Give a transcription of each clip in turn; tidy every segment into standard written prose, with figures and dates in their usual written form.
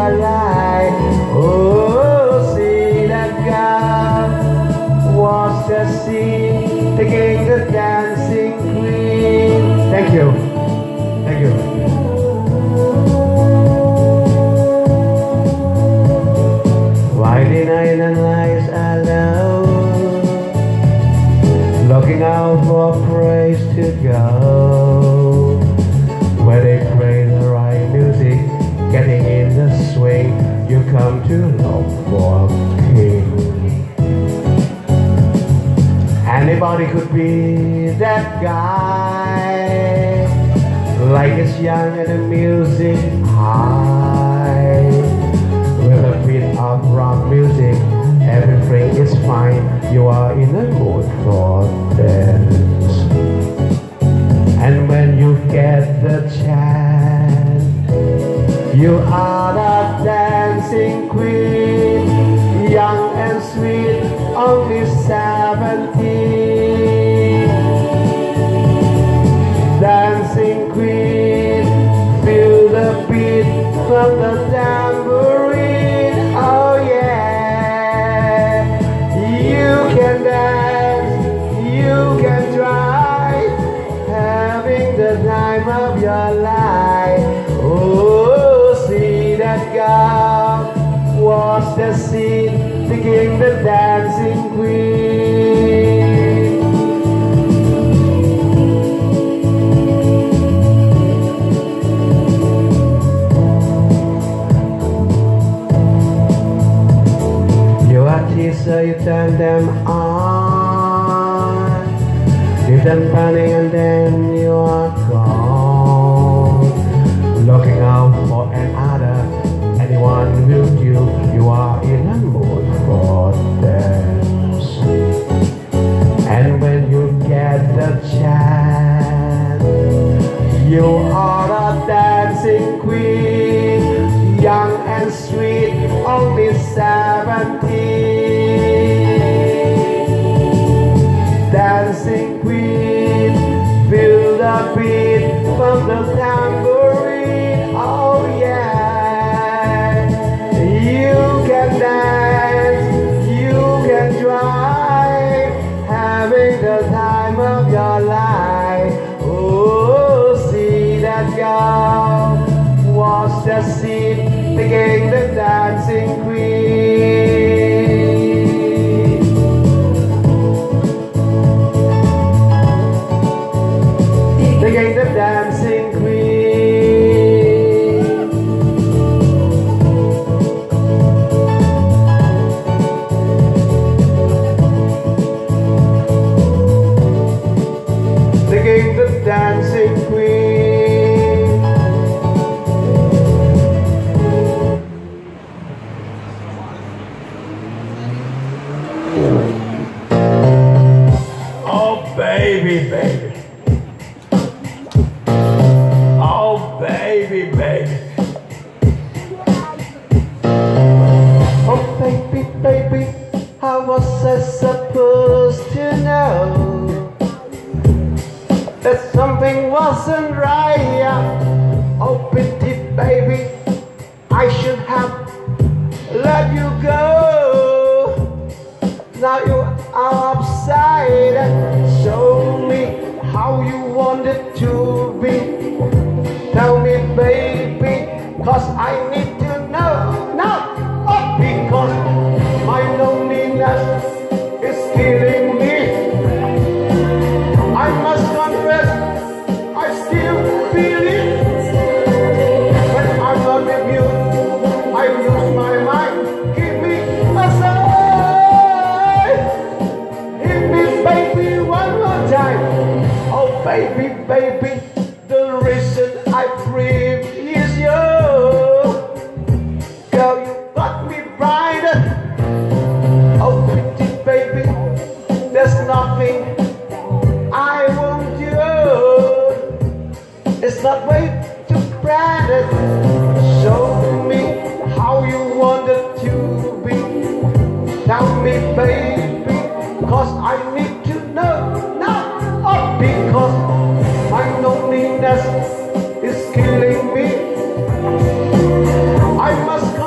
your life. Oh, see that girl, watch the scene, taking the dancing queen. Thank you. Thank you. Friday night and lights are low, looking out for praise to go, where they play the right music, getting in the swing. You come to look for a king. Anybody could be that guy, like it's young and the music high. With a beat of rock music, everything is fine. You are in the mood for dance. And when you get the chance, you are the dancing queen, young and sweet, only 17. Dancing queen, feel the beat from the tambourine. Oh yeah, you can dance, you can drive, having the time of your life. Oh, see that girl, watch the scene, taking the dancing queen. So you turn them on, leave them burning, and then you are gone. Looking out for another, anyone with you. You are in a mood for dance. And when you get the chance, you are a dancing queen, young and sweet, only 17. Dancing queen, feel the beat from the tambourine. Oh yeah, you can dance, you can drive, having the time of your life. Oh, see that girl, watch the scene, taking the dancing queen. Taking the dancing queen. Taking the dancing queen. Oh baby, baby. Baby, baby. Oh baby, baby, how was I supposed to know that something wasn't right? Oh pity, baby, I should have let you go. Now you are upside. Show me how you wanted to be. Tell me, baby, cause I need to know now. Oh, because my loneliness is killing me. I must confess, I still feel it. When I'm not with you, I lose my mind. Give me a sign. Hit me, baby, one more time. Oh, baby, baby, the reason I breathe is you. Girl, you got me brighter. Oh, pretty baby, there's nothing I won't do. It's not way too bright. Show me how you wanted to be. Tell me, baby, cause I need to know now. Oh, because my loneliness is killing me. I must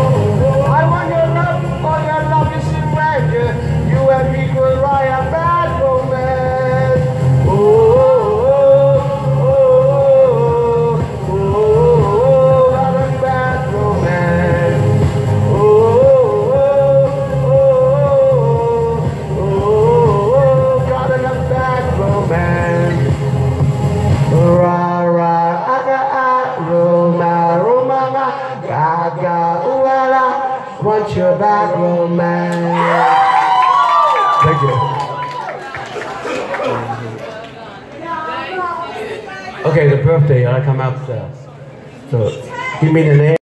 bad romance. Thank you. Okay, the birthday, I come out. So give me the name.